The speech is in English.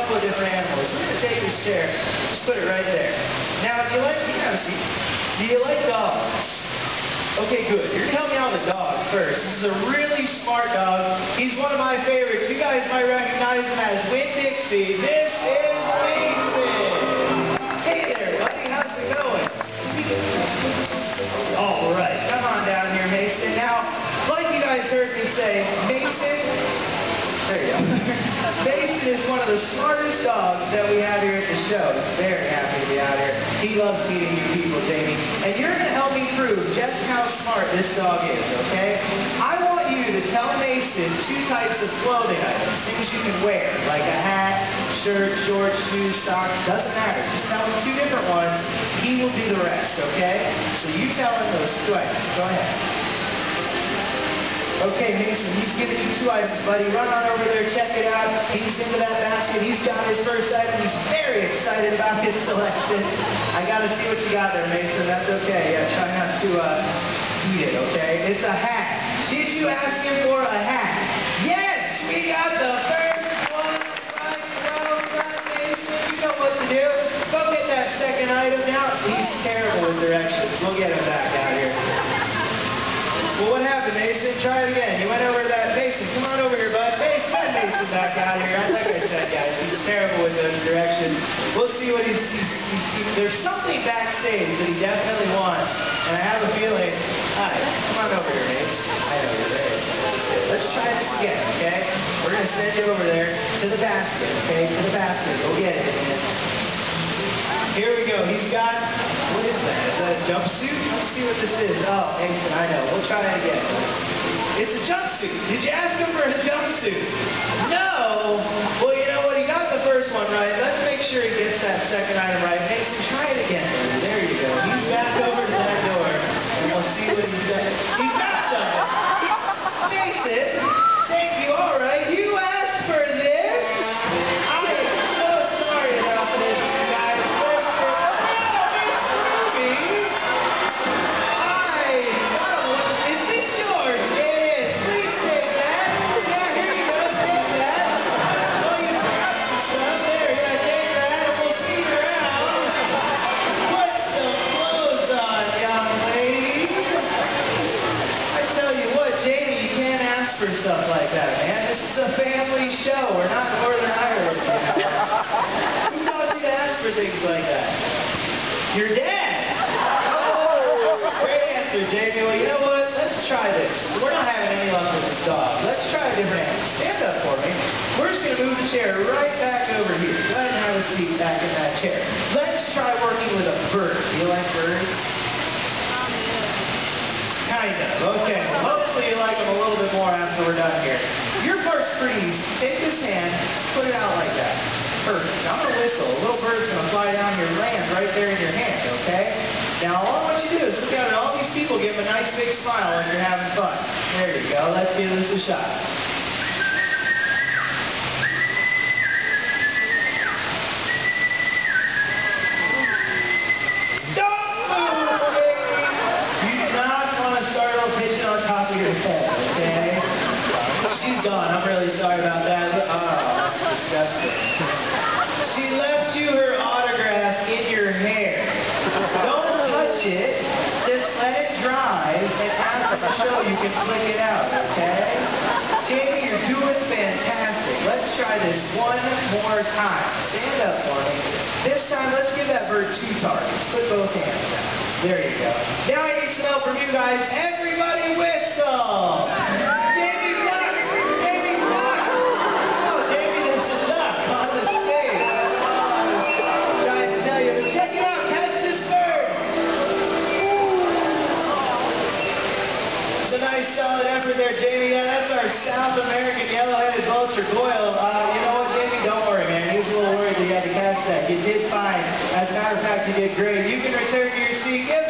couple of different animals. We're going to take this chair, just put it right there. Now, do you like, you have a seat. Do you like dogs? Okay, good. You're going to help me out with the dog first. This is a really smart dog. He's one of my favorites. You guys might recognize him as Winn-Dixie. This is Mason. Hey there, buddy. How's it going? All right. Come on down here, Mason. Now, like you guys heard me say, Mason, there you go. Mason is one of the smartest dogs that we have here at the show. He's very happy to be out here. He loves meeting new people, Jamie. And you're going to help me prove just how smart this dog is, okay? I want you to tell Mason two types of clothing items, things you can wear, like a hat, shirt, shorts, shoes, socks, doesn't matter. Just tell him two different ones. He will do the rest, okay? So you tell him those two items. Go ahead. Okay, Mason, he's giving you two items, buddy. Run on over there, check it out. He's into that basket. He's got his first item. He's very excited about his selection. I got to see what you got there, Mason. That's okay. Yeah, try not to eat it, okay? It's a hat. Did you ask him for a hat? Yes, we got the first one right. Well done, Mason. You know what to do. Go get that second item now. He's terrible with directions. We'll get him back out here. Well, what happened, Mason? Try it again. You went over to that. Mason, come on over here, bud. Hey, send Mason back out here. Like I said, guys, he's terrible with those directions. We'll see what there's something backstage that he definitely wants, and I have a feeling. Hi, come on over here, Mason. I know you're there. Let's try this again, okay? We're going to send you over there to the basket, okay? To the basket. Go get it, man. Here we go. He's got, what is that? Is that a jumpsuit? Let's see what this is. Oh, Mason, I know. We'll try it again. It's a jumpsuit. Did you ask him for a jumpsuit? No. Well, you know what? He got the first one right. Let's make sure he gets that second item right. Mason, try it again. There you go. He's back over to that door, and we'll see what he's done. He's got something. Mason, thank you. All right. You asked for this. I am so sorry about this. For stuff like that, man. This is a family show. We're not Northern Ireland. Who taught you to ask for things like that? Your dad. Oh, great answer, Jamie. Well, you know what? Let's try this. We're not having any luck with this dog. Let's try a different animal. Stand up for me. We're just going to move the chair right back over here. Go ahead and have a seat back in that chair. Let's try working with a bird. Do you like birds? Kind of. Okay. Hopefully you like them a little bit more after we're done here. Your part's pretty easy. Take this hand, put it out like that. Perfect. I'm going to whistle. A little bird's going to fly down your land right there in your hand, okay? Now, all I want you to do is look out at all these people, give them a nice big smile like you're having fun. There you go. Let's give this a shot. She's gone. I'm really sorry about that. Oh, that's disgusting. She left you her autograph in your hair. Don't touch it. Just let it dry, and after the show you can flick it out, okay? Jamie, you're doing fantastic. Let's try this one more time. Stand up for me. This time, let's give that bird two targets. Put both hands down. There you go. Now I need some help from you guys. Everybody whistle! Nice solid effort there, Jamie. Yeah, that's our South American yellow-headed vulture, Goyle. You know what, Jamie? Don't worry, man. He was a little worried that you had to catch that. You did fine. As a matter of fact, you did great. You can return to your seat. Give